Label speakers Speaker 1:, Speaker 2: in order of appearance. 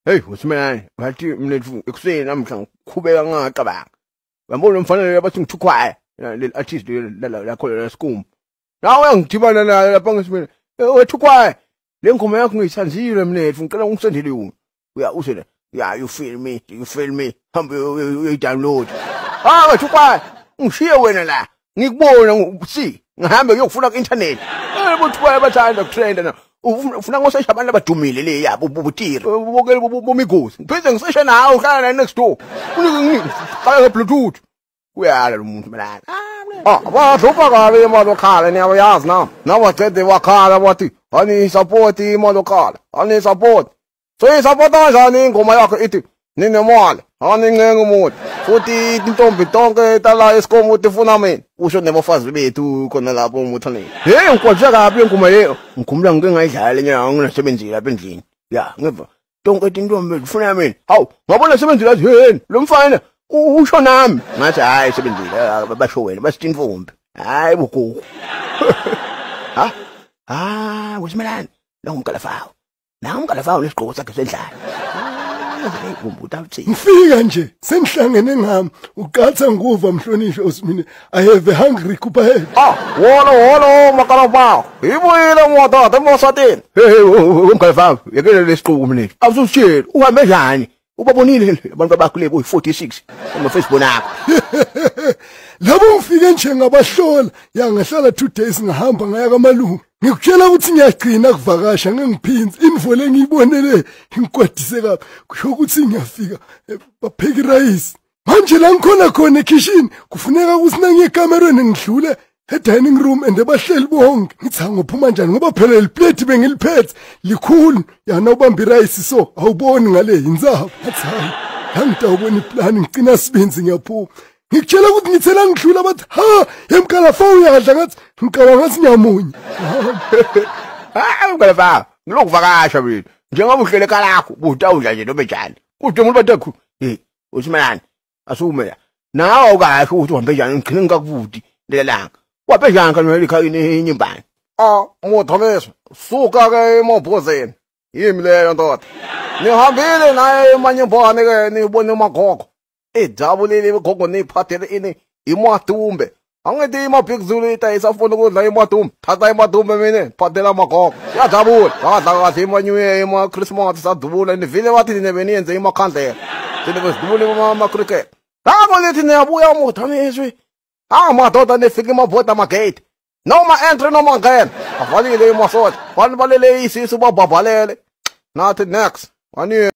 Speaker 1: Hey, Simelanee, bathi mnethu ekuseni namhla ngikhubeka ngaqabanga. Uyabona umfanele bathi ngithukhwaye, le artist la khona la Skum. Nawe ngidibana naye lapha ngesimene. Wethukhwaye, le ngoma yakho ngiyithanzile mnethu, ngicela ungisendele yona. Usele, yeah, you feel me, hambe uyi-download. Wethukhwaye, ngishiye wena la, ngikubona si, ngihambe ngiyokufuna ku-internet. Bothukwaye bathanda ukutrenda na. Ufuna ngosesha abantu abadumile le yabo ubutiri ubukele bomigosi ngipheze ngisesha nawe uhlala naye next door unike ngebluetooth uyala lo muntu malana bahlupha kabi imali okhala niyabayazi nabacede wakhala bathi ani support imali okhala ani support so i-support kanjani ingoma yakho ithi ninemali ani ncenga umuntu futhi intombi tonke tala esikom uthi funa mina usho nebafazi bethu khona lapho umuthane hey ngikwatshaka kabi ingoma leyo ngikhumula ngike ngayidlala nyanga nginasebenzile lapha endlini ya ngeva tonke intombi ufuna mina hawu ngabona sebenzile athi hey lo mfana usho nami ngathi hayi sebenzile basho wena basithi intombi hayi bugugu uSimelanee lo ngumkalafawo na umkalafawo lesigqoko sakhe sedlala
Speaker 2: ngifika nje sengihlangene ngami uqatha nguva mhlonishwa uSimelanee I have a hungry kubahead
Speaker 1: wolo makalafawo ibuyile moto emosatini hey umkalafawo yakele lesigqoko mnethu awusutshela uhambe njani ubabonile abantu bakule boyi46 Facebook nakho
Speaker 2: labo ngifike nje ngabahlola yangahlala 2 days ngahamba ngaya kamalungu ngikutshela ukuthi ngiyagcina kuvakasha ngengiphinzi info engiyibonele ngikwadise kabi kusho ukuthi ngiyafika bapheki rice manje la ngikhona khona ekitchen kufuneka ukuthi nangiyekamereni ngidlule e-dining room and abahleli bonke ngithi ngophuma njani ngoba phela liplate bengiliphethe likhulu yana ubamba rice so awuboni ngale inzaba ngathi hayi angitawubona iplan ngicina sibinzi ngiyaphuma ngikutshela ukuthi ngithela ngidlula bathi emkalafawo uyadla ngathi ngicabanga ngathi ngiyamunya
Speaker 1: umkalafawo ngilokuvakasha mina njengoba uhlele ekalakho butawudla nje noma njani kude umuntu bathi hey uSimelanee asume la nawe awukasho ukuthi uhambe njani ngigcine ngikakubuti lelanga waphe njani kana elikhayini enyimbani motholeso suka ke emobhozeni yimi leyo ndoda nihambile naye emanyembane ke nibone magogo ejabulile igogo niphathele ini imadumbe angithi imabhikzulu itayisafuna ukudla imadumbe thatha imadumbe mina phathela magogo yajabula wadla kahle imanyuye ema-Christmas sadubula nivile bathi nibeniyenze imakhandlela sinibezidubule ama-cricket labo lithi niyabuya mothameswe madoda nifika imabhodi amagate noma entry noma ngena avalile imasota balele isisu babhabhalele nathi next